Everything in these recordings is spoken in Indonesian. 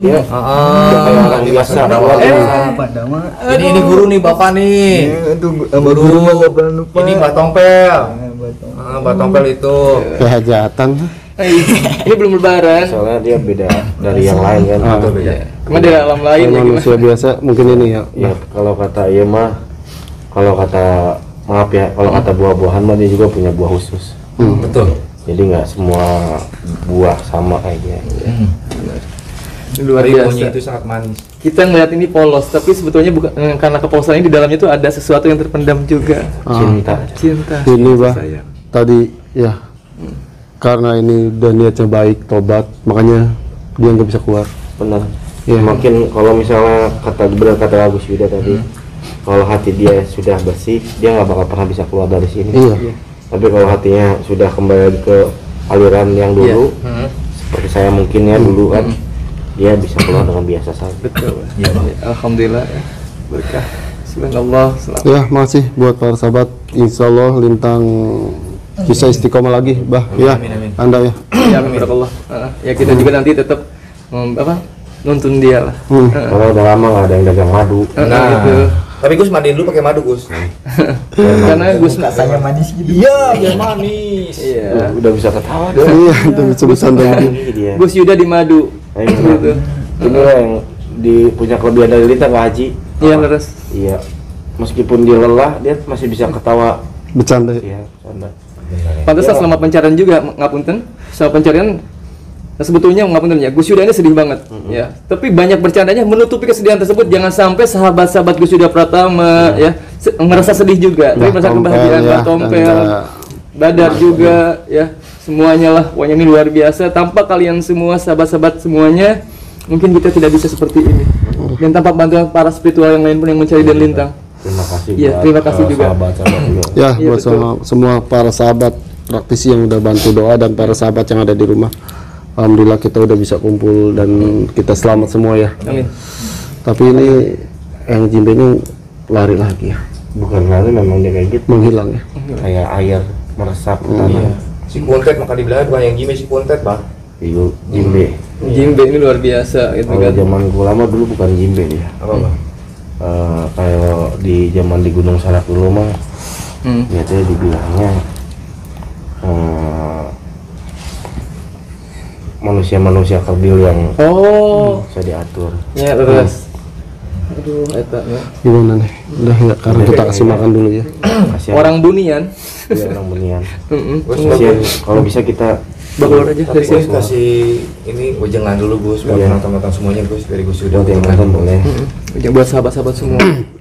Ya, kayak orang biasa. Ini guru nih bapak nih. Guru. Ini Mbak Tompel. Mbak Tompel itu. Kehajatan. Ini belum lebaran. Soalnya dia beda dari yang lain kan. Betul beda. Cuma dari alam lain ya Manusia biasa mungkin ini ya. Ya kalau kata iya mah, kalau kata maaf ya, kalau kata buah-buahan mah dia juga punya buah khusus. Betul. Jadi nggak semua buah sama kayak dia. Luar Rimunya biasa. itu sangat manis. Kita ngeliat ini polos, tapi sebetulnya bukan karena kepolosan ini di dalamnya itu ada sesuatu yang terpendam juga. Cinta. Ini bah sayang. tadi ya karena ini dan niatnya baik tobat makanya dia nggak bisa keluar. Benar. Iya. Mungkin kalau misalnya benar kata Agus Yuda tadi, kalau hati dia sudah bersih, dia nggak bakal pernah bisa keluar dari sini. Iya. Tapi kalau hatinya sudah kembali ke aliran yang dulu, seperti saya mungkin ya dulu kan, dia bisa keluar dengan biasa saja. Betul. Alhamdulillah. Berkah. Subhanallah. Ya masih buat para sahabat, insya Allah Lintang bisa istiqomah lagi, bah. Ya, Anda ya. Ya, barakallah. Ya kita juga nanti tetap nuntun dia lah. Kalau udah lama nggak ada yang dagang madu. Gitu. Tapi Gus mandiin dulu pakai madu Gus. Karena Gus rasanya manis gitu. Iya, biar manis. iya. Udah bisa ketawa deh. Iya, itu bisa tadi. Dia. Gus Yuda di madu. Gitu. Ini lah yang punya kelebihan dari Lintang nggak Haji. Iya, leres. Iya. Meskipun dia lelah, dia masih bisa ketawa. Bercanda. Iya, canda. Pantesan selama pencarian juga ngapunten. Selama pencarian sebetulnya ngapunten ya, Gus Yuda ini sedih banget ya. Tapi banyak bercandanya menutupi kesedihan tersebut. Jangan sampai sahabat-sahabat Gus Yuda Pratama ya ngerasa sedih juga. Tapi merasakan kebahagiaan Mbak Tompel, Badar juga ya. Semuanya lah, pokoknya ini luar biasa. Tanpa kalian semua sahabat-sahabat semuanya, mungkin kita tidak bisa seperti ini. Dan tanpa bantuan para spiritual yang lain pun yang mencari dan Lintang. Terima kasih. Iya, terima kasih juga. Sahabat-sahabat juga. Ya, Iya, buat semua para sahabat praktisi yang udah bantu doa dan para sahabat yang ada di rumah. Alhamdulillah kita udah bisa kumpul dan kita selamat semua ya. Amin. Tapi ini yang Jimbe ini lari lagi ya, Bukan lari, memang dia kayak gitu. menghilang ya. Kayak air meresap ke tanah. Si Kuntet maka dibilang bukan yang Jimbe, si Kuntet Bang. Iya, Jimbe. Jimbe ini luar biasa gitu Kalau kan. zaman gua lama dulu bukan Jimbe dia. Apa Bang? Kayak di zaman di Gunung Salak dulu mah, biasanya dibilangnya manusia-manusia kerdil yang bisa diatur. Ya, terus. Aduh, eta ya. Gimana nih? Udah ya, karena kita kasih makan dulu ya. Kasihan. Orang bunian. Iya, orang bunian. Gus, Kasihan, kalau bisa kita Bawa aja dari sini. Gus kasih ini ujangan dulu Gus buat penonton-penonton semuanya Gus dari Gus Yuda. buat yang nonton boleh. Buat sahabat-sahabat semua.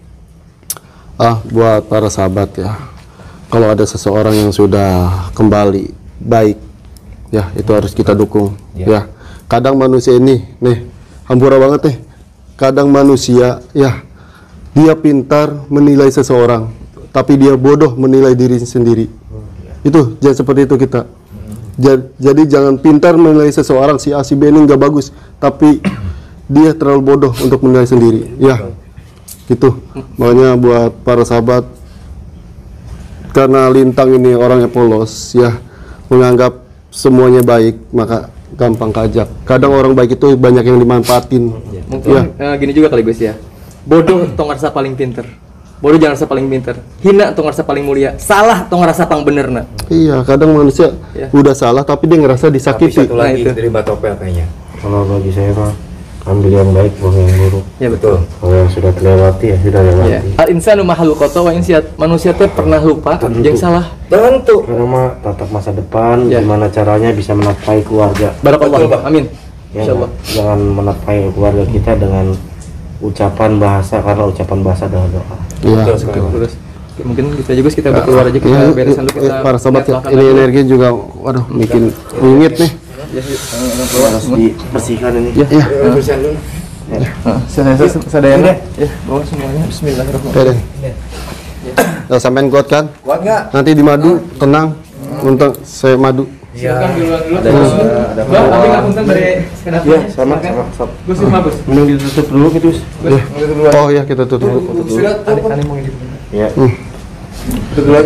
Buat para sahabat ya, kalau ada seseorang yang sudah kembali baik ya, itu harus kita dukung ya. Kadang manusia ini nih hampura banget nih, kadang manusia ya dia pintar menilai seseorang tapi dia bodoh menilai diri sendiri. Itu jangan seperti itu kita. Jadi jangan pintar menilai seseorang, si A si B ini nggak bagus tapi dia terlalu bodoh untuk menilai sendiri ya. Gitu. Makanya buat para sahabat, karena Lintang ini orangnya polos ya, menganggap semuanya baik, maka gampang kajak. Kadang orang baik itu banyak yang dimanfaatin. Mungkin gini juga kali Gus ya. Bodoh tong ngerasa paling pinter. Bodoh jangan ngerasa paling pinter. Hina tong ngerasa paling mulia. Salah tong ngerasa paling benerna. Iya, kadang manusia udah salah tapi dia ngerasa Tapi disakiti. satu lagi itu. dari Mbak Topel kayaknya. Kalau bagi saya mah ambil yang baik, buang yang buruk. Ya betul. Kalau yang sudah terlewati ya sudah lewati. Ya. Al insanu mahalul qata wa insiat. Manusia teh pernah lupa jeung salah. Tentu. Karena mah tatap masa depan, gimana caranya bisa menafkahi keluarga. Barakallah. Amin. Ya, Insyaallah. jangan menafkahi keluarga kita dengan ucapan bahasa, karena ucapan bahasa adalah doa. Iya. Betul sekali. Terus mungkin kita juga kita berkeluar aja, kita beresan dulu, kita para sahabat ya, makan ini lagi. energi juga, waduh, bikin wingit nih. Harus dibersihkan ini. Iya. Bersihan dulu. Sadayana ya, bawa semuanya. Bismillahirrahmanirrahim. Oke. Sampean kuat kan? Kuat nggak? Nanti di madu, tenang. Untuk saya madu. Silakan duluan dulu. Ada Bang, tapi nggak punten dari skenario. Iya, sama. Gus ini mabus. Mending ditutup dulu gitu. Oh iya, kita tutup. Sudah tutup. Ani mau ini. Ya. Tutup dulu aja.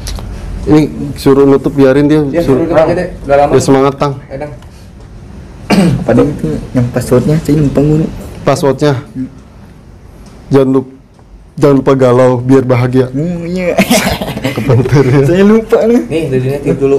Ini suruh nutup, biarin dia. Ya, Suruh tutup aja deh. Udah lama. dia semangat tang. Edang. Apa deh itu yang passwordnya? Saya lupa ngunu. Passwordnya. Jangan lupa galau biar bahagia. Iya. Kepentar ya. Saya lupa nih. Nih, lilinnya tiup dulu.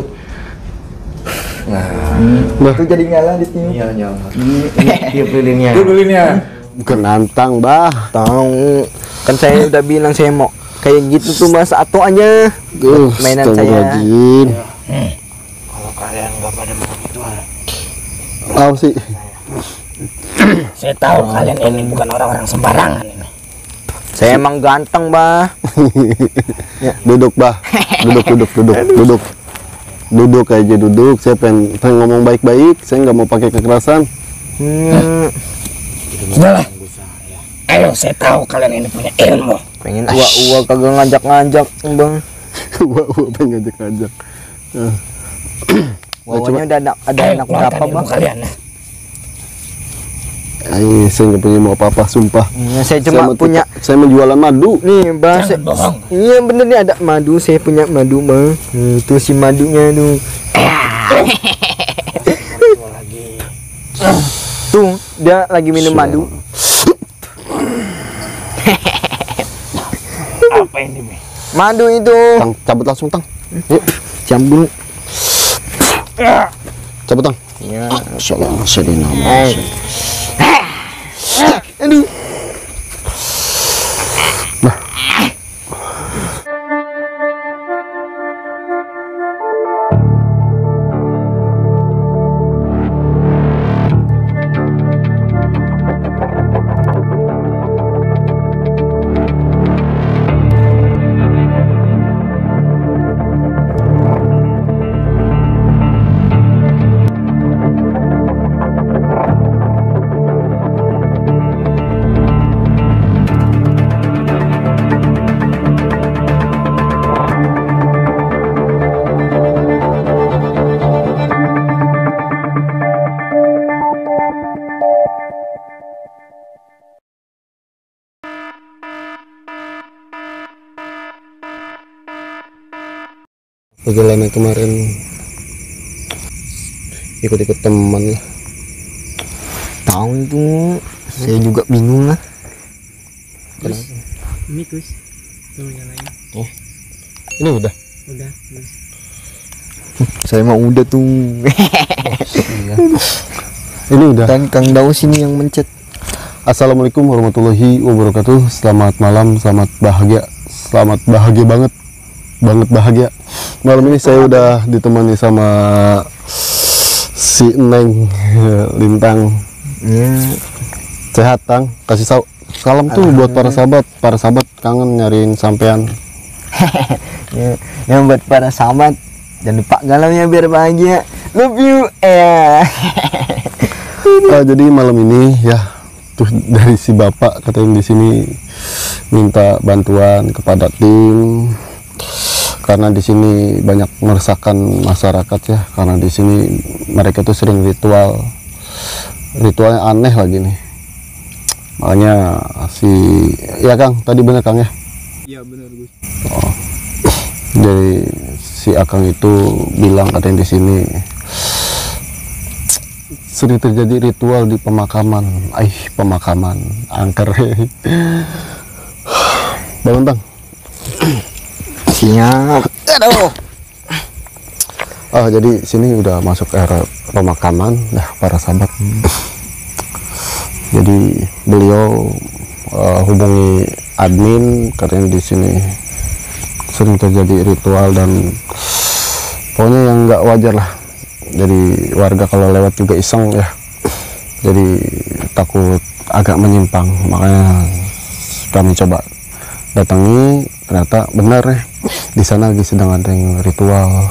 Nah, Itu jadi ngalah di sini. Iya, jangan. Tiup lilinnya. Tiup lilinnya. bukan nantang, Bah. Tahu. Kan saya udah bilang saya mau kayak gitu tuh Mas, atau aja mainan saya. Kalau kalian nggak pada mau gitu, Tahu sih. saya tahu kalian ini bukan orang-orang sembarangan ini. Saya emang ganteng, Bah. Duduk, Bah. Duduk. Duduk aja, duduk. Saya pengen ngomong baik-baik. Saya nggak mau pakai kekerasan. Sudahlah. Ayo, saya tahu kalian ini punya ilmu. Pengen uak-uak kagak ngajak-ngajak, Bang. Wah, pengen ngajak-ngajak. Wawanya udah ada anak berapa, Bang? Kalian. Ay, saya nggak punya mau apa-apa, sumpah. Ya, saya cuma punya saya menjualan madu. nih, Bang. Jangan bohong. Iya bener nih, ada madu. Saya punya madu, Bang. Tuh si madunya tuh. Tuh, dia lagi minum madu. Apa ini, Mi? Madu itu. Tang, cabut langsung, Tang. Yuk, Cambul. cabut, Tang. Ya. Salam sedina. Aduh. Perjalanan kemarin ikut-ikut teman lah. Tahu itu. Saya juga bingung lah. Ini Gus, tuh nyalain. Ini udah. Udah, Gus. Saya mau udah tuh. Ini udah. Dan Kang Daus ini yang mencet. Assalamualaikum warahmatullahi wabarakatuh. Selamat malam, selamat bahagia banget bahagia. Malam ini saya udah ditemani sama si Neng Lintang. Sehat, Tang. Kasih salam tuh buat para sahabat kangen nyariin sampean. Yang buat para sahabat, jangan lupa galaunya biar bahagia. Love you. Jadi malam ini ya tuh dari si bapak katanya di sini minta bantuan kepada tim karena di sini banyak meresahkan masyarakat ya, karena di sini mereka tuh sering ritualnya aneh lagi nih. Makanya ya Kang, tadi bener Kang ya? Iya benar Gus. Dari si Akang itu bilang katanya di sini sering terjadi ritual di pemakaman. Pemakaman angker. Bangun, Bang. Siap. Aduh. Jadi sini udah masuk era pemakaman ya para sahabat. Jadi beliau hubungi admin katanya di sini sering terjadi ritual dan pokoknya yang nggak wajar lah. Jadi warga kalau lewat juga iseng ya. Jadi takut agak menyimpang, makanya kami coba datangi, ternyata benar ya di sana lagi sedang ada yang ritual.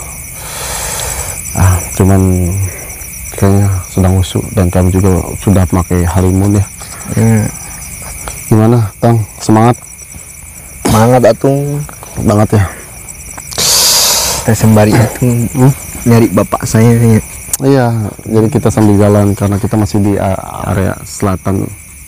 Cuman kayaknya sedang usuk dan kami juga sudah pakai halimun ya. Gimana, Tang? Semangat Atung. Banget ya. Kita sembari itu nyari bapak saya. Iya, jadi kita sambil jalan karena kita masih di area selatan.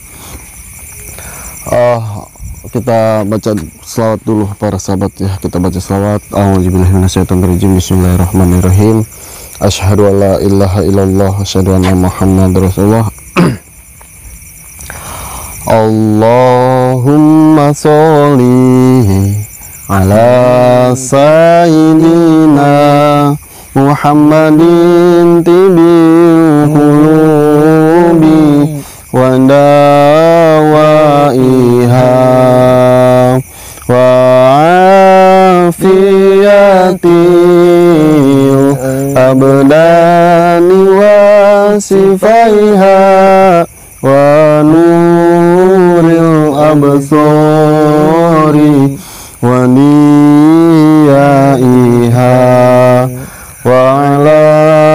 Kita baca selawat dulu para sahabat ya. Kita baca selawat. A'udzubillahi minasyaitonirrajim. Bismillahirrahmanirrahim. Asyhadu an la ilaha illallah, asyhadu anna Muhammadar Rasulullah. Allahumma sholli ala sayyidina Muhammadin tibil qulubi wa dawaiha wa afiyatil abdani wa sifaiha wa nuril absari wa niyaiha wa ala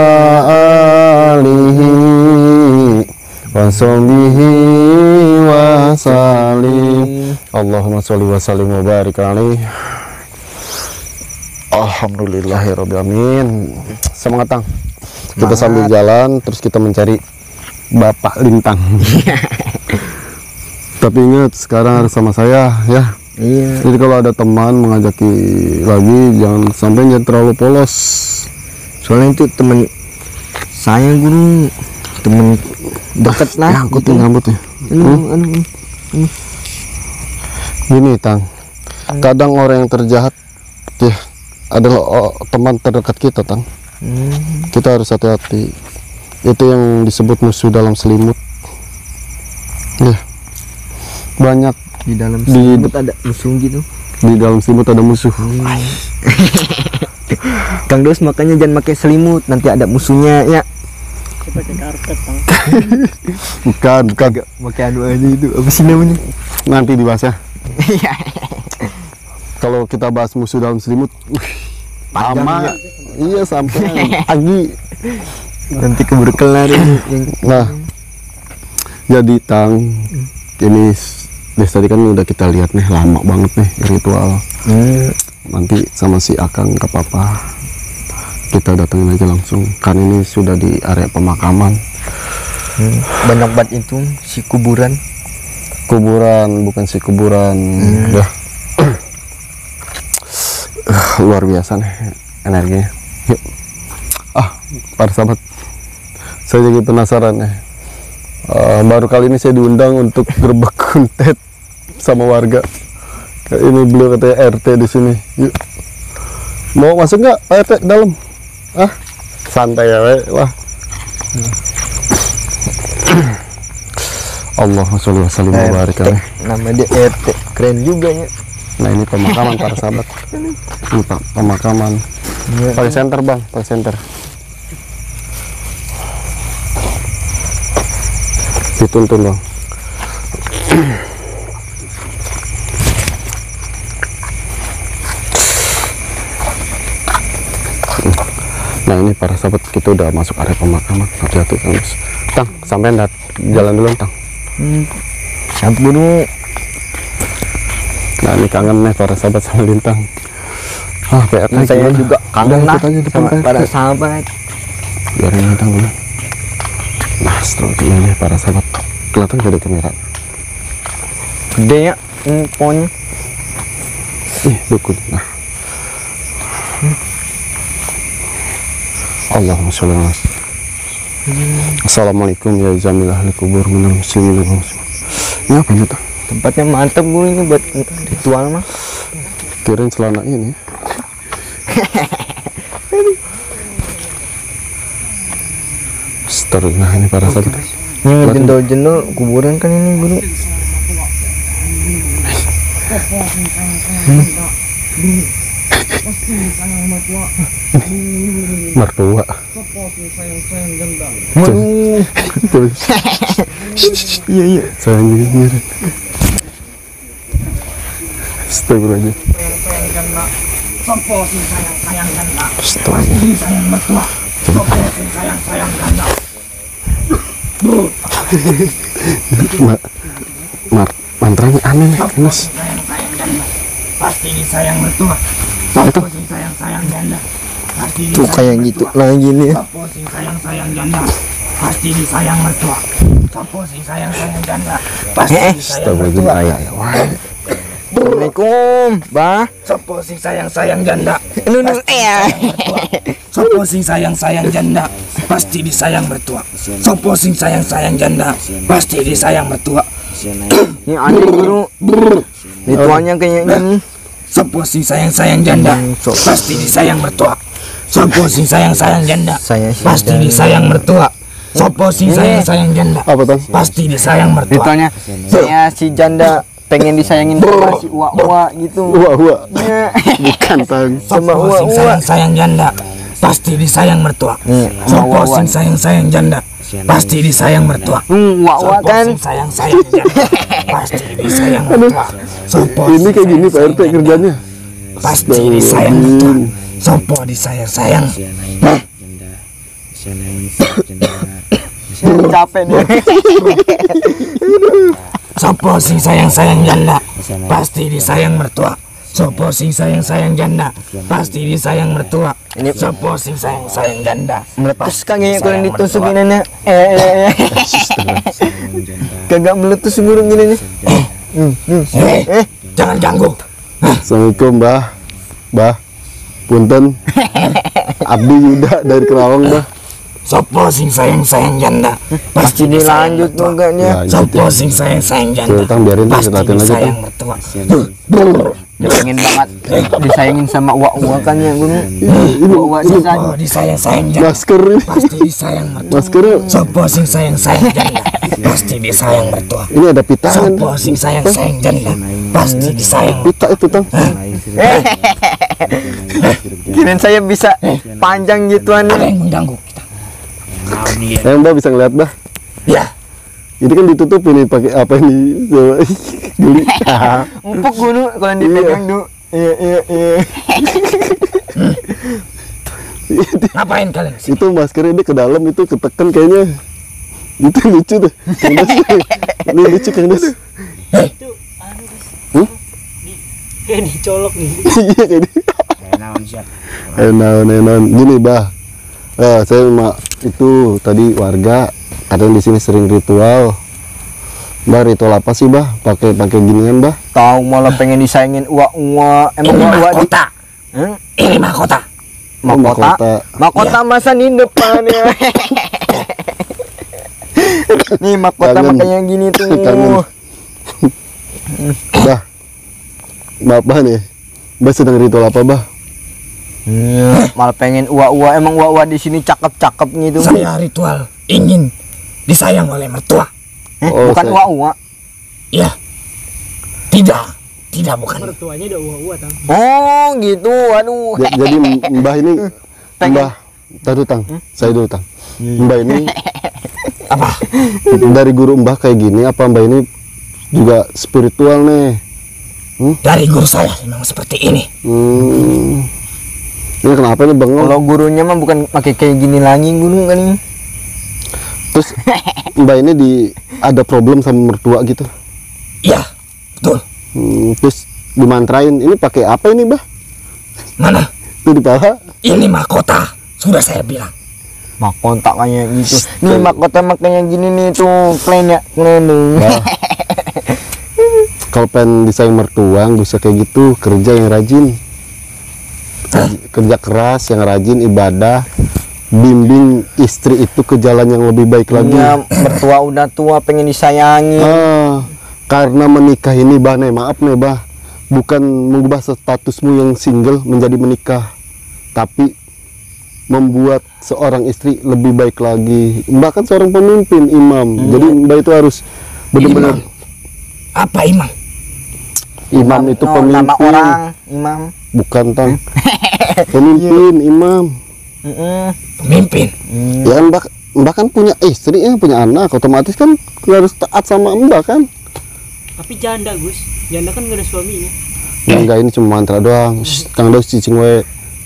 alihi wa sahbihi wa salim. Allahumma sholli wa sallim wa barik alaihi. Alhamdulillahirabbil alamin. Semangat Tang. Kita sambil jalan terus kita mencari Bapak Lintang. Tapi ingat sekarang harus sama saya ya. Iya. Jadi kalau ada teman mengajaki lagi jangan sampai jangan terlalu polos. Soalnya itu temen saya guru, temen deket lah. Ya, angkutin rambutnya. Gini Tang, kadang orang yang terjahat ya adalah teman terdekat kita Tang. Kita harus hati-hati. Itu yang disebut musuh dalam selimut. Ya, banyak Di dalam selimut ada musuh gitu. di dalam selimut ada musuh. Kang Dos makanya jangan pakai selimut, nanti ada musuhnya ya. Bukan. Pakai anu aja itu apa sih namanya? Nanti dibahas ya. Kalau kita bahas musuh dalam selimut, lama. Iya sampai pagi. Nanti keburu kelar ini. Nah, jadi Tang, ini dari tadi kan udah kita lihat nih lama banget nih ritual. Nanti sama si Akang ke Papa kita datengin aja langsung. Kan ini sudah di area pemakaman. Banyak banget itu si kuburan. Kuburan bukan si kuburan. Ya. Luar biasa nih energinya. Yuk. Para sahabat, saya jadi penasaran ya. Baru kali ini saya diundang untuk gerbek kuntet sama warga. Ini beliau katanya RT di sini. Yuk. Mau masuk nggak Pak RT dalam? Santai ya, wah. Allahumma sholli wa sallim wa barik alaihi. Nama dia RT, keren juga ya. Nah ini pemakaman para sahabat. Ini pemakaman. Pakai senter bang, pakai senter. Dituntun dong. Nah ini para sahabat kita udah masuk area pemakaman. Hati-hati Kang Bos. Tang, sampai jalan dulu Tang. Sampai dulu. Nah ini kangen nih para sahabat sama Lintang. PRT Saya gimana? juga kangen lah sama PRT. para sahabat. Biarin Lintang dulu. Nah setelah ini para sahabat kelihatan gak ada kamera. Gede ya pokoknya. Ih dukun. Nah. Allahumma sholli ala Assalamualaikum ya jamilah ahli kubur minal muslimin wal muslimat. Ini apa ini Tang? Tempatnya mantep gue ini buat ritual mah. Kirain celana ini. Nah ini para sahabat. Ini jendol-jendol kuburan kan ini guru. Mertua. Iya. Sayang ini. Astagfirullahaladzim. Mantranya aneh nih, Mas. Pasti disayang mertua. Itu Sayang janda. Pasti Tuh kayak gitu lagi nih. Sopo sing sayang janda. Pasti disayang mertua. Sopo sing sayang janda. Pasti disayang astagfirullahaladzim mertua. ayah ya. Wah. Assalamualaikum, Bah. Sopo sing sayang janda. Sopo sing sayang janda, pasti disayang mertua. Sopo sing sayang janda, pasti disayang mertua. Ini aneh guru. Ritualnya kayak gini. Sopo sing sayang janda, pasti disayang mertua. Sopo sing sayang janda, pasti disayang mertua. Sopo sing sayang janda, Apa Tang? pasti disayang mertua. Ritualnya saya si janda pengen disayangin sama si uwa gitu. Uwa. Ya. Bukan Tang. Sama Sopo sing uwa. sayang janda, pasti disayang mertua. Sopo sing sayang janda, pasti disayang mertua. Uwa kan. Sayang janda, pasti disayang mertua. Sopo Ini kayak gini Pak RT kerjanya. pasti disayang mertua. Sopo disayang. Capek nih. Sopo sing sayang janda, pasti disayang mertua. Sopo sing sayang janda, pasti disayang mertua. Ini Sopo sing sayang janda, meletus kagak kalau ditusukin anak. Kagak meletus burung gini nih. jangan ganggu. Assalamualaikum Bah. Punten. Abdi Yuda dari Kerawang Bah. Sopo sing sayang janda, pasti Dilanjut enggaknya. Sopo sing sayang janda, Tang biarin Tang, pasti latihan aja Tang. disayang mertua. Pengen banget disayangin sama uwa kan ya guru. Uwa disayang. Sopo disayang janda, Masker ini. pasti disayang mertua. Maskernya Sopo sing sayang janda, pasti disayang mertua. ini ada pitangan. Sopo sing sayang janda, pasti disayang. Pita itu Tang. Kirain saya bisa panjang gituan. Ada yang mengganggu kita. Mbah bisa ngeliat Bah. Ya, Ini kan ditutup ini pakai apa ini? Coba. Geli. Empuk guru kalau dipegang tuh. Iya. ngapain kalian? Itu maskernya dia ke dalam itu ketekan kayaknya. Itu lucu tuh. Kang Des. Ini lucu Kang Des. Kayak dicolok nih. Iya kayak ini. Enaon. Gini Bah. Saya itu tadi warga kadang di sini sering ritual. Bah, ritual apa sih Bah? Pakai ginian Bah? Tahu malah pengen disayangin uwa. Emang Ini uwa di mahkota. Hah? Ini mahkota. Mahkota masa di depan ya. Nih mahkota Kangen. makanya gini tuh. Kangen. Bah. Maaf Bah nih. Bah sedang ritual apa Bah? Malah pengen uwa. Emang uwa di sini cakep gitu. Saya ritual ingin disayang oleh mertua. Oh, Bukan saya- uwa. Iya. Tidak bukan. Mertuanya udah uwa Tang. Oh gitu. Aduh. Jadi Mbah ini Mbah taruh Tang. Saya dulu Tang. Mbah ini Apa? dari guru Mbah kayak gini apa Mbah ini juga spiritual nih? Dari guru saya memang seperti ini. Ini kenapa nih bengong? Kalau gurunya mah bukan pakai kayak gini lagi guru kan ini. Terus Mbak ini ada problem sama mertua gitu. Iya, betul. Terus dimantrain. Ini pakai apa ini Mbah? Mana? Itu di paha. Ini mahkota. Sudah saya bilang. Mahkota kayak gitu. Nih mahkota makanya gini nih tuh keren ya. Kalau pengen disayang mertua nggak usah kayak gitu, kerja yang rajin. Kerja keras yang rajin, ibadah, bimbing istri itu ke jalan yang lebih baik lagi. Iya, mertua udah tua pengen disayangi. Karena menikah ini Bah nih, maaf nih Bah, bukan mengubah statusmu yang single menjadi menikah, tapi membuat seorang istri lebih baik lagi. Mbak kan seorang pemimpin, imam, jadi Mbak itu harus benar-benar. Apa imam? Imam itu No, pemimpin, nama orang imam. bukan Tang. Pemimpin, imam. Pemimpin. Ya Mbak kan punya istri ya, punya anak, otomatis kan harus taat sama Mbak kan. Tapi janda Gus. Janda kan gak ada suaminya. Enggak, ini cuma mantra doang. Kang Dos cicing we.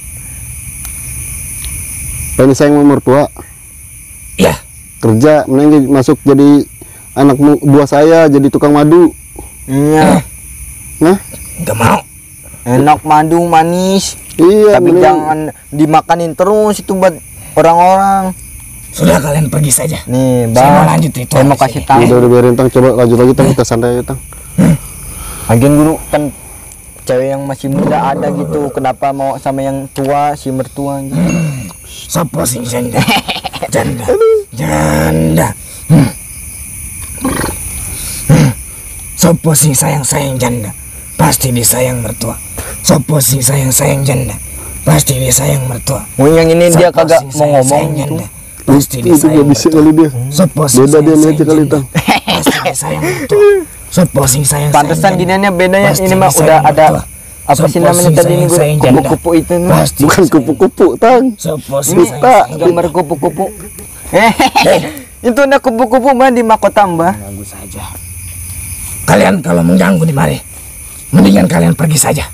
Pengen sayang sama mertua, Iya. kerja, mending masuk jadi anak buah saya, jadi tukang madu. Iya. Nah, Nggak mau. Enak madu manis. iya. Tapi mending- jangan dimakanin terus itu buat orang-orang. Sudah kalian pergi saja. Nih, Saya mau Bang. lanjut ritual Saya mau di kasih sini. tahu. Udah biarin Tang, coba lanjut lagi Tang, kita santai Tang. Agen guru kan cewek yang masih muda ada gitu, kenapa mau sama yang tua si mertua gitu? Sopo sing janda? Janda. Janda. Sopo sing sayang janda? Pasti disayang mertua. Sopo sing sayang janda? Pasti disayang mertua. Oh yang ini dia Sopo kagak sing mau ngomong sayang gitu. janda? Pasti Itu disayang gak bisa mertua. kali dia. Sopo sing Beda dia sayang aja kali janda? Tang. Pasti disayang mertua. Sopo sing sayang Pantesan janda? giniannya bedanya Pasti ini mah disayang udah ada mertua. apa sih Sopo namanya sing tadi ini sayang janda? kupu-kupu itu nih. Pasti Bukan disayang. kupu-kupu, Tang. Sopo sing Ini sayang gambar kupu-kupu. Itu ada kupu-kupu mah di mahkota Mbah. Ganggu saja. Kalian kalau mengganggu di mari, mendingan kalian pergi saja.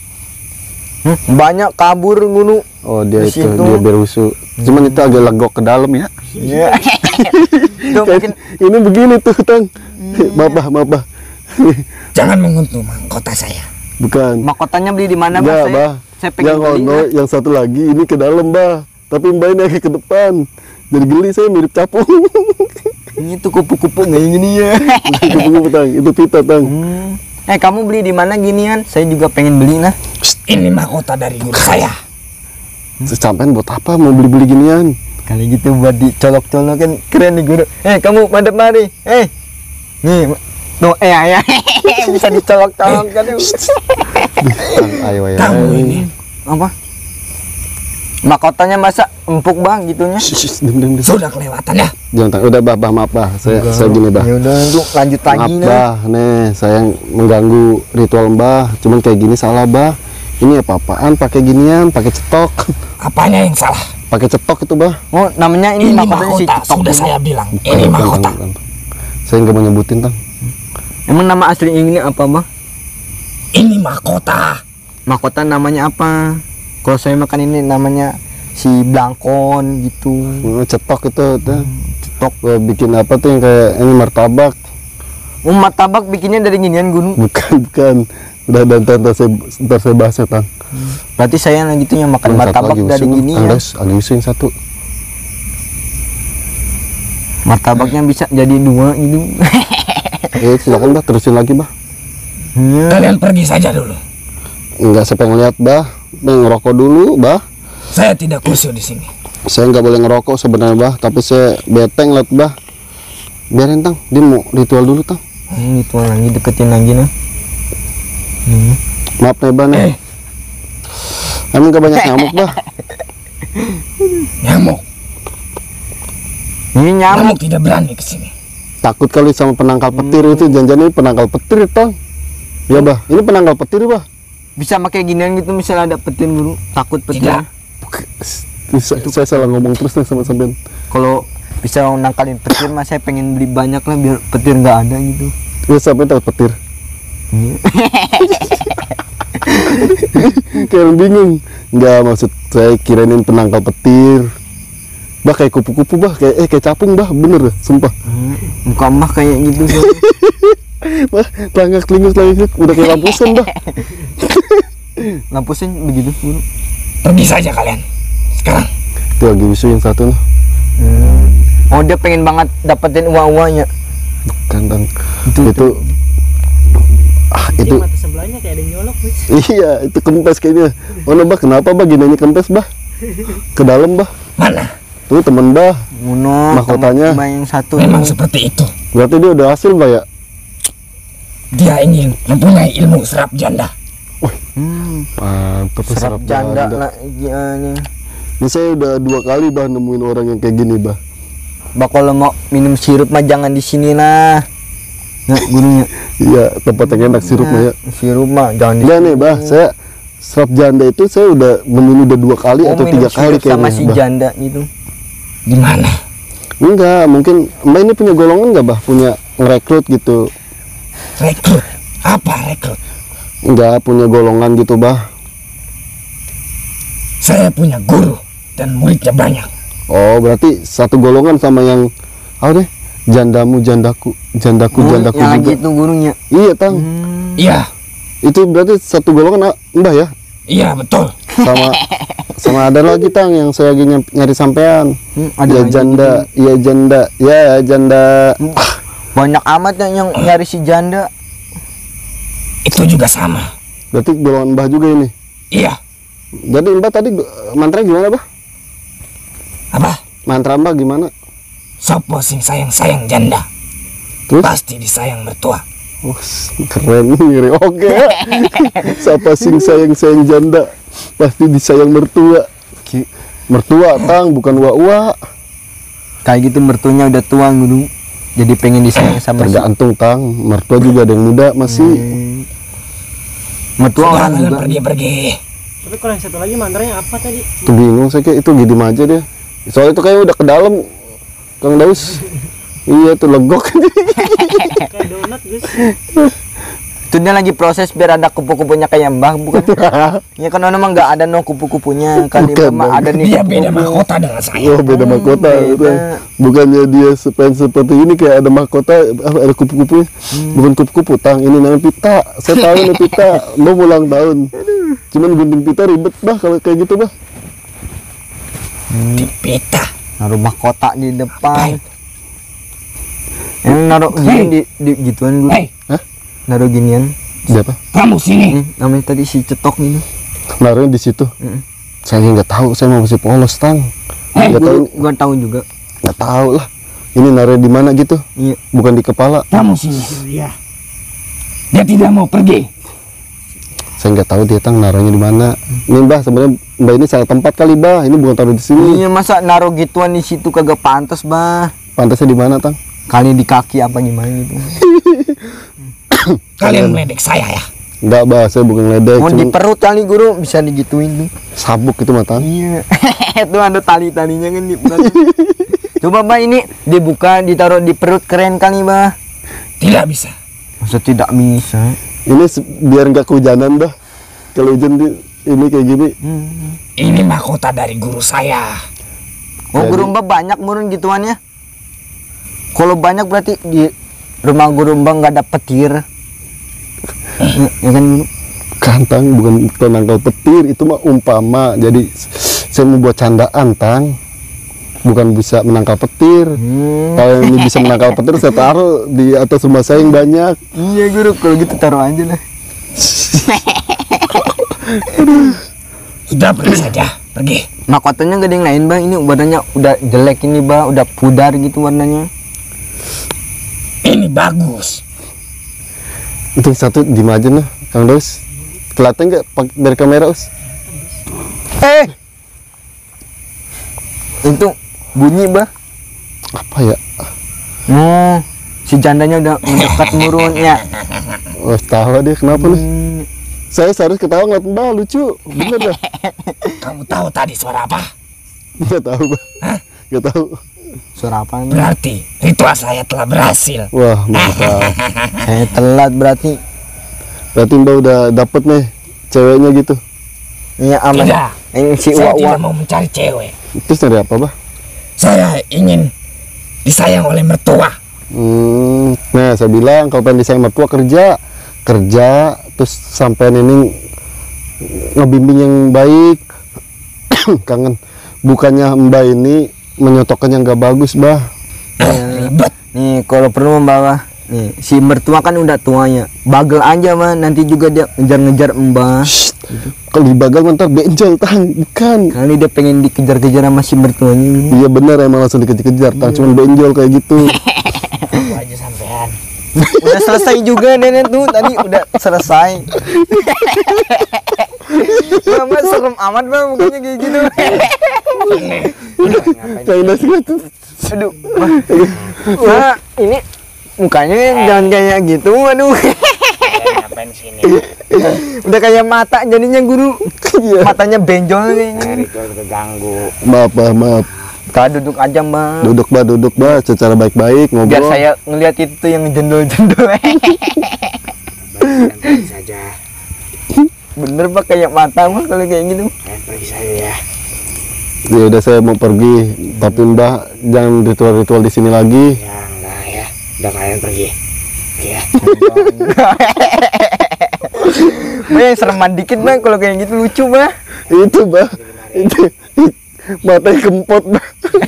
Banyak kabur gunu. Oh dia Di itu situ. dia berusuh. Cuman itu agak legok ke dalam ya. Iya. Tuh mungkin Ini begini tuh Tang. Maaf bah. Jangan menguntung mahkota saya. Bukan. mahkotanya beli di mana Enggak, Mbah? bah. Saya pengen Yang beli. ono, yang satu lagi ini ke dalam, bah. Tapi Mbak ini agak ke depan. Jadi geli saya mirip capung. Ini tuh kupu-kupu nggak yang gini ya. Kupu-kupu Tang, itu pita Tang. Kamu beli di mana ginian? Saya juga pengen beli nah. Ini mahkota dari guru saya. Sampean buat apa mau beli-beli ginian? Kali gitu buat dicolok-colok kan keren nih guru. Kamu madep mari. Nih. No, ayah. Bisa dicolok-colok kan. Tang, ayo. Kamu ini Apa? Mahkotanya masa empuk bang gitunya? Deng. sudah kelewatan ya. Jangan Tang, udah bah maaf bah. Saya gini bah. Ya udah untuk lanjut lagi Maaf nah. bah, nih saya mengganggu ritual Mbah. Cuman kayak gini salah bah. Ini apa-apaan pakai ginian, pakai cetok. Apanya yang salah? Pakai cetok itu bah. Oh namanya ini, Ini mahkotanya si mahkota. cetok. Sudah saya bilang. Ini mahkota. Tang. Saya nggak mau nyebutin Tang. Emang nama asli ini apa bang? Ini mahkota. Mahkota namanya apa? Kalau saya makan ini namanya si Blangkon gitu. Cetok itu tuh. Cetok. Bikin apa tuh yang kayak ini martabak. Martabak bikinnya dari ginian gunung. Bukan. Udah dan ntar saya bahas ya Tang. Berarti saya lagi tuh yang makan Yang satu martabak lagi dari usul, gini ya. Lagi usul yang satu. Martabaknya bisa jadi 2 gitu. Silakan bah, terusin lagi bah. Kalian pergi saja dulu. Enggak, saya pengen lihat bah. Pengen ngerokok dulu bah. Saya tidak khusyuk di sini. Saya nggak boleh ngerokok sebenarnya bah, tapi saya beteng lihat bah. Biarin Tang, dia mau ritual dulu Tang. Ini tuh lagi deketin lagi nah. Maaf nih bah nih. Emang gak banyak nyamuk bah. Nyamuk. Ini nyamuk. Nyamuk tidak berani ke sini. Takut kali sama penangkal petir itu, jangan-jangan ini penangkal petir Tang. Ya bah, ini penangkal petir bah. Bisa pakai ginian gitu misalnya ada petir dulu. Takut petir. Tidak. Saya salah ngomong terus nih sama sampean. Kalau bisa nangkalin petir mah saya pengen beli banyak lah biar petir nggak ada gitu. Ya sampai takut petir. Kayak bingung. Enggak, maksud saya kirain penangkal petir. Bah kayak kupu-kupu bah, kayak capung bah, bener sumpah. Muka mah kayak gitu sih. Bah, telinguk udah kayak lampusan bah. Lampusin begitu dulu. Pergi saja kalian. Sekarang. Itu lagi bisu yang satu nih. Oh dia pengen banget dapetin uang-uangnya. Kandang. Itu. Itu Itu mata sebelahnya kayak ada yang nyolok, Bos. iya, itu kempes kayaknya. Oh bah, kenapa bah ginanya kempes bah? Ke dalam bah. Mana? Tuh temen bah. Muno. Mahkotanya. Sama yang satu. Memang seperti itu. Berarti dia udah hasil bah ya? Dia ingin mempunyai ilmu serap janda. Mantap, Serap janda lah. Ini saya udah 2 kali bah nemuin orang yang kayak gini bah. Bah kalau mau minum sirup mah jangan di sini lah. Nggak gurunya. Iya, tempat yang enak sirupnya ya. Sirup mah jangan di. Enggak nih bah, saya serap janda itu saya udah nemuin udah 2 kali atau 3 minum kali sirup kayaknya sama si bah. janda gitu. Di mana? Enggak, mungkin Mbak ini punya golongan enggak bah? Punya ngerekrut gitu. Rekrut. Apa rekrut? Enggak, punya golongan gitu bah. Saya punya guru dan muridnya banyak. Oh, berarti satu golongan sama yang apa deh? Jandaku yang juga. lagi itu gurunya. Iya, Tang. Iya. Itu berarti satu golongan Mbah ya? Iya betul. Sama ada lagi Tang yang saya lagi nyari sampean. Ada Ya lagi janda, iya janda, ya janda. Banyak amat yang nyari si janda. Itu Itu juga sama. Berarti golongan Mbah juga ini. Iya. Jadi Mbah tadi mantra gimana, Bah? Apa? Mantra Mbah gimana? Sopo sing sayang janda. Terus? Pasti disayang mertua. Oh, keren nih. Oke. Siapa sing sayang janda pasti disayang mertua. Mertua tang, bukan wa. Kayak gitu mertuanya udah tua guru. Jadi pengen disayang sama Tergantung tang, mertua juga ada yang muda masih. mertua orang Sudah juga. pergi. Tapi kalau yang satu lagi mantranya apa tadi? Itu bingung saya kayak itu gini aja deh. Soalnya itu kayak udah ke dalam Kang Daus. Iya tuh legok. Kayak donat Gus. Itu dia lagi proses biar ada kupu-kupunya kayak Mbah bukan? Ya kan memang nggak ada no kupu-kupupunya kan Bukan, mah ada nih. Dia beda mahkota dengan saya. Oh beda mahkota. Bukannya dia seperti ini kayak ada mahkota, ada kupu-kupunya. Bukan kupu-kupu tang, ini namanya pita. Saya tahu nih pita. Mau ulang tahun. Cuman gunting pita ribet Bah kalau kayak gitu Bah. Di pita. Naruh mahkota di depan. Yang naruh gini di gituan gue. Hei, Naruh ginian. Siapa? kamu sini. Namanya tadi si cetok ini. Naruhnya di situ. Saya nggak tahu, saya masih polos tang. Nggak tahu, Gua tahu juga. nggak tahu lah. Ini naruh di mana gitu? Iya. Bukan di kepala. Kamu sini. Dia tidak mau pergi. Saya nggak tahu dia tang naruhnya di mana. Ini Mbah sebenarnya Mbah ini salah tempat kali Bah. Ini bukan taruh di sini. Iya masa naruh gituan di situ kagak pantas Bah. Pantasnya di mana tang? Kali di kaki apa gimana gitu. Kalian meledek saya ya. Enggak Bah, saya bukan ngeledek. Mau di Cuma perut kali guru bisa digituin tuh. sabuk itu mah tang. Iya. Itu ada tali-talinya kan di perut. Coba Bah ini dibuka ditaruh di perut keren kali Bah. Tidak bisa. Masa tidak bisa? Ini biar nggak kehujanan Bah. Kalau hujan ini kayak gini. Ini mahkota dari guru saya. Oh guru Mbah banyak murun gituannya. Kalau banyak berarti di rumah guru Mbah nggak ada petir. Ya kan guru? Kantang bukan penangkal petir, itu mah umpama. Jadi saya mau buat candaan tang. Bukan bisa menangkal petir. Kalau ini bisa menangkal petir saya taruh di atas rumah saya yang banyak. Iya guru kalau gitu taruh aja lah. Sudah pergi saja. Pergi. Mahkotanya gak ada yang lain Bah. Ini warnanya udah jelek ini Bah. Udah pudar gitu warnanya. Ini bagus. Itu satu di aja nah, Kang Daus. Kelihatan nggak dari kamera Us? Itu bunyi Bah. Apa ya? Oh, si jandanya udah mendekat murun ya. Oh, tahu dia kenapa nih? Saya seharus ketawa ngeliat Mbah lucu, bener dah. Kamu tahu tadi suara apa? Nggak tahu Bah. Nggak tahu. Suara apa nih? Berarti ritual saya telah berhasil. Wah mantap. Saya telat berarti. Berarti Mbah udah dapet nih ceweknya gitu. Iya aman. Tidak. Ini si Saya Wawa. tidak mau mencari cewek. Terus dari apa Bah? Saya ingin disayang oleh mertua. Nah saya bilang kalau pengen disayang mertua kerja terus sampai ini ngebimbing yang baik. Kangen. Bukannya Mbak ini menyotokkan yang gak bagus Bah. Ribet. Nih kalau perlu membawa nih si mertua kan udah tuanya. Bagel aja mah nanti juga dia ngejar-ngejar Mbah. Kalau dibagal ntar benjol tang, bukan. Kali dia pengen dikejar-kejar sama si mertuanya. Iya bener emang langsung dikejar-kejar tang, cuman benjol kayak gitu. Aku aja sampean. Udah selesai juga nenek tuh tadi udah selesai. Mama serem amat Bang mukanya kayak gitu. Kayak nasi gitu. Aduh. Wah, ini mukanya jangan kayak gitu. Aduh. Ngapain sini? Udah kayak mata jadinya guru. Iya. Matanya benjol kayaknya. Ritual terganggu. Maaf Bah, maaf. Kita duduk aja, Mbak. Duduk bah, secara baik-baik ngobrol. Biar saya ngeliat itu yang jendol-jendol. Baik saja. Bener Pak kayak mata mah kalau kayak gitu. Pergi saja ya. Ya udah saya mau pergi, tapi Mbah jangan ritual-ritual di sini lagi. Ya enggak ya. Udah kalian pergi. Oke ya. Mbak yang sereman dikit Mbak kalau kayak gitu lucu Mbak. Itu Bah, itu matanya kempot Bah.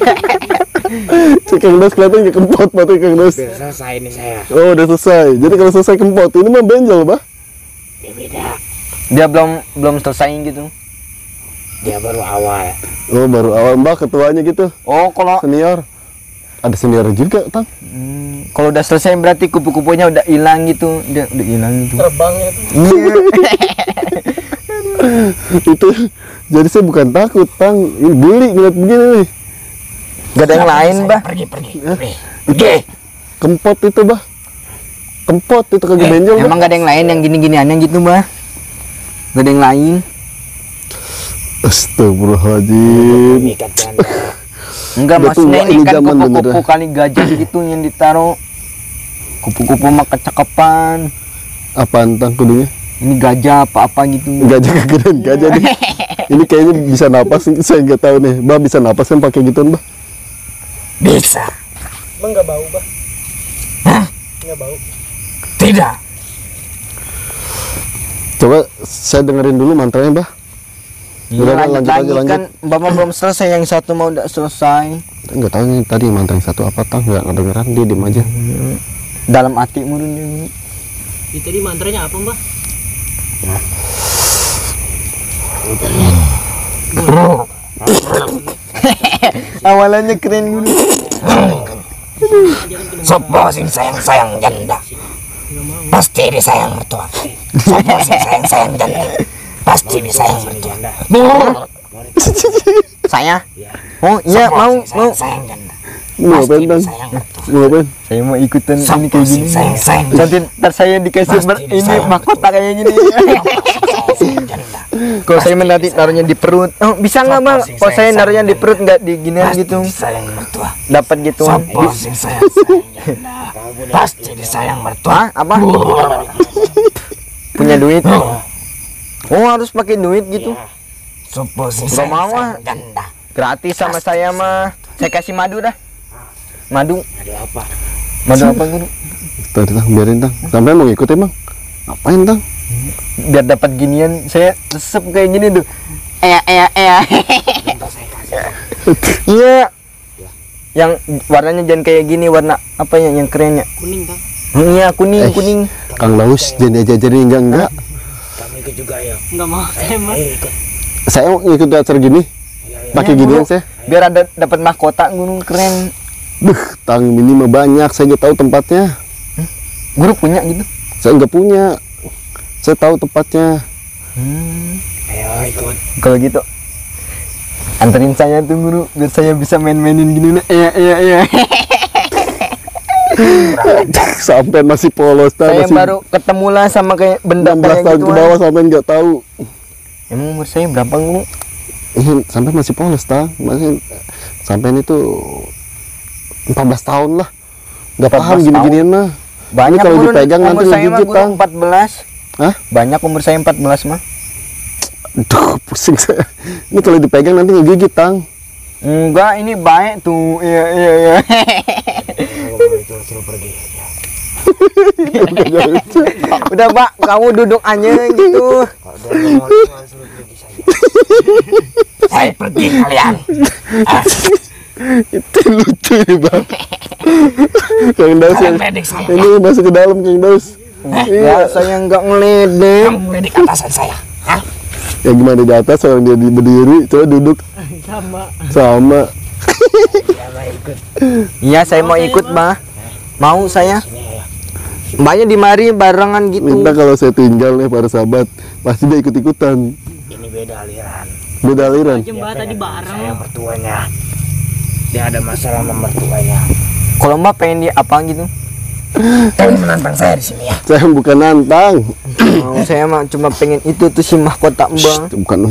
Si Kang Dos kelihatan kayak kempot matanya Kang Dos. Udah selesai nih saya. Oh udah selesai. Jadi kalau selesai kempot ini mah benjol Bah. Dia beda. Dia belum selesai gitu. Dia baru awal. Oh, baru awal Mbah ketuanya gitu. Oh, kalau Senior. Ada senior juga, Tang. kalau udah selesai berarti kupu-kupunya udah hilang gitu. Dia udah hilang gitu. Terbangnya tuh. Itu jadi saya bukan takut, Tang. Ini beli ngeliat begini nih. Gak ada yang lain, Bah. Pergi. Itu kempot itu, Bah. Kempot itu kagak benjol. Bah. Emang gak ada yang lain yang gini-giniannya gitu, Bah? Gak ada yang lain. Astagfirullahaladzim. Ikat janda. Enggak, Udah maksudnya tua ini ini kan zaman kupu-kupu bener. kali gajah gitu yang ditaruh. Kupu-kupu mah kecakapan. Apaan, Tang, kudunya? Ini gajah apa-apa gitu. Gajah kegedean, gajah nih. Ini kayaknya bisa napas, saya nggak tahu nih. Bah bisa napas kan pakai gituan, Bah? Bisa. Bang nggak bau, Bah? Hah? Nggak bau. Tidak. Coba saya dengerin dulu mantranya, Bah. Udah, lanjut lagi kan Bapak belum selesai, yang satu mau udah selesai. Nggak tahu nih tadi mantra yang satu apa, Tang. Nggak kedengeran, dia diem aja. Dalam hati murun ini. Itu tadi mantranya apa, Mbah? Awalannya keren dulu. Sopo sing sayang janda. Pasti disayang mertua. Sopo sing sayang janda. Pasti disayang mertua. Saya? Oh iya, Sopo mau sing mau. sayang janda. Mau Pasti ngapain, Tang? disayang mertua. Mau ngapain? Saya mau ikutan ini Sopo kayak sing gini. sayang Nanti ntar saya dikasih Pasti ini disayang. mahkota kayak gini. sayang janda. Kalau saya nanti taruhnya di perut. Oh, bisa nggak, Bang? sing Kalau saya sayang naruhnya di perut nggak di ginian Pasti gitu. disayang mertua. Dapat gitu. Sopo sing sayang janda. Pasti disayang mertua. Hah? Apa? Punya duit? Oh, harus pakai duit gitu. Sopo sing Nggak mau, sayang ah. janda. Gratis sama saya mah. Saya kasih madu dah. Madu. Aduh apa? Madu apa, Guru? Tadi, Tang, biarin, Tang. Sampai mau ngikut emang? Ngapain, Tang? Biar dapat ginian, saya resep kayak gini tuh. Iya. Yang warnanya jangan kayak gini, warna apa ya yang keren ya? Kuning, Kang. Iya, kuning. Kang Laus, jadi aja jadi enggak. Kami ikut juga ya. Enggak mau saya, Mbah. Ikut. Saya mau ngikut acara gini. Pakai ginian saya. Biar ada dapat mahkota gunung keren. Duh, Tang, ini mah banyak. Saya nggak tahu tempatnya. Guru punya gitu. Saya nggak punya. Saya tahu tempatnya. Ayo ikut. Kalau gitu anterin saya tuh, Guru, biar saya bisa main-mainin gini. Iya. Sampai masih polos, Tang. Saya Masih baru ketemu lah sama kayak benda 16 kayak tahun gitu. ke bawah sampai nggak tahu. Emang umur saya berapa, Guru? Sampai masih polos, Tang. Masih sampai itu 14 tahun lah. Nggak 14 paham gini-ginian mah. Banyak Ini kalau Guru, dipegang umur nanti saya mah, ngegigit, Guru, Tang. 14. Hah? Banyak umur saya 14 mah. Duh, pusing saya. Ini kalau dipegang nanti ngegigit, Tang. Enggak, ini baik tuh. Iya. Suruh pergi aja. Udah, Pak, kamu duduk aja gitu. Suruh pergi saja. Saya pergi kalian. Itu lucu ini, Bang. Kang Daus yang Medik saya. ini masuk ke dalam, Kang Daus. Ya, saya enggak ngeledek. Kamu medik atasan saya. Hah? Ya gimana di atas orang dia berdiri, coba duduk sama. Iya, saya mau ikut, Mbah. Mau saya. Mbaknya di mari barengan gitu. Minta kalau saya tinggal nih para sahabat, pasti dia ikut-ikutan. Ini beda aliran. Beda aliran. Aja Mbah tadi bareng. Saya mertuanya. Dia ada masalah sama mertuanya. Kalau Mbak pengen dia apa gitu? Kalian menantang saya di sini ya. Saya bukan nantang. Mau saya mah cuma pengen itu tuh si mahkota Mbak. Itu bukan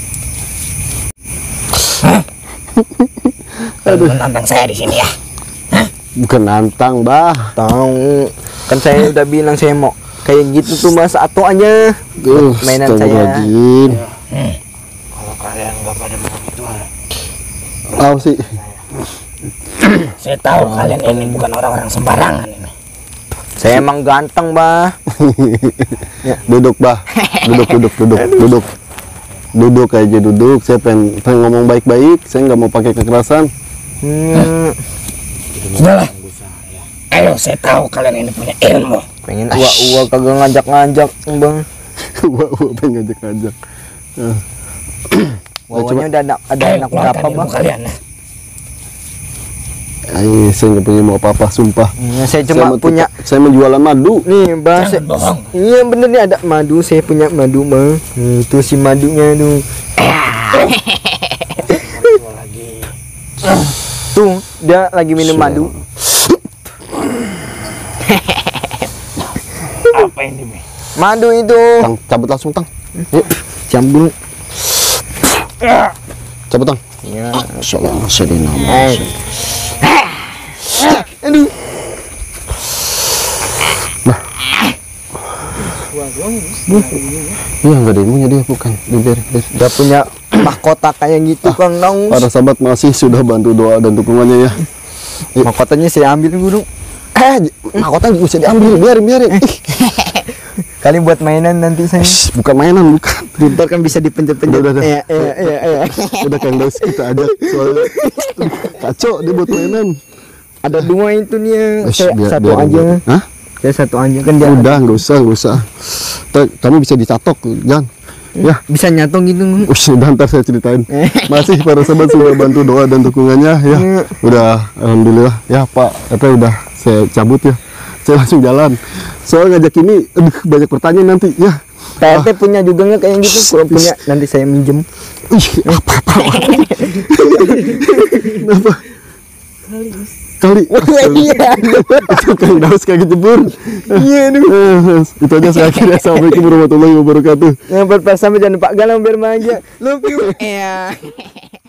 Kalian menantang saya di sini ya. bukan nantang, Bah. Tahu. Kan saya udah bilang saya mau kayak gitu tuh, Mbak, satu aja. Mainan saya. Kalau kalian nggak pada mau itu, Tahu sih. saya tahu kalian ini bukan orang-orang sembarangan ini. Saya emang ganteng, Mbak. Duduk, Bah. Duduk. Duduk aja, duduk. Saya pengen ngomong baik-baik. Saya nggak mau pakai kekerasan. Sudahlah. Ayo, saya tahu kalian ini punya ilmu. Pengen uak-uak kagak ngajak-ngajak, Bang. Wah, pengen ngajak-ngajak. Wawanya udah ada anak berapa bang? Kalian lah. Saya nggak punya mau apa-apa, sumpah. Ya, saya cuma punya. Saya menjualan madu. Nih bang, Jangan bohong. iya bener nih ada madu. Saya punya madu bang. Tuh si madunya tuh. Tuh dia lagi minum madu. Apa ini, Mi? Madu itu. Tang, cabut langsung, Tang. Yuk, Campur. cabut, Tang. Ya. Salam sedina. Aduh. Iya, nggak ada ilmunya dia, bukan. Biar. Udah punya mahkota kayak gitu Kang Naus. Para sahabat masih sudah bantu doa dan dukungannya ya. Mahkotanya saya ambil dulu. Mahkota nggak usah diambil, biarin. Kali buat mainan nanti saya. Bukan mainan, bukan. Ntar kan bisa dipenjat-penjat. Udah. Iya. Udah Kang Daus kita ajak soalnya kacau dia buat mainan. Ada dua itu nih. Ish, Saya satu biar aja. Hah? Saya satu aja kan dia. Udah, nggak usah. Kamu bisa dicatok, Jan. Ya, Bisa nyatong gitu. udah ntar saya ceritain. Masih para sahabat sudah bantu doa dan dukungannya ya. Udah, alhamdulillah ya Pak. Udah saya cabut ya. Saya langsung jalan. Soal ngajak ini, banyak pertanyaan nanti ya. PRT punya juga nggak kayak gitu? Kalau punya nanti saya minjem. Apa? Kenapa? Kali. Iya. Itu Kang Daus kayak kejebur. Iya. Itu aja saya akhirnya. Assalamualaikum warahmatullahi wabarakatuh. Yang berpesan jangan Pak Galang biar manja. Love you. Iya.